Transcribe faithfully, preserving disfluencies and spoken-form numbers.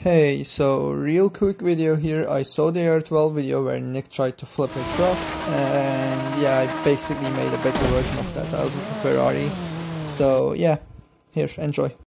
Hey, so real quick video here. I saw the R twelve video where Nick tried to flip a truck, and yeah, I basically made a better version of that out of a Ferrari. So yeah, here, enjoy.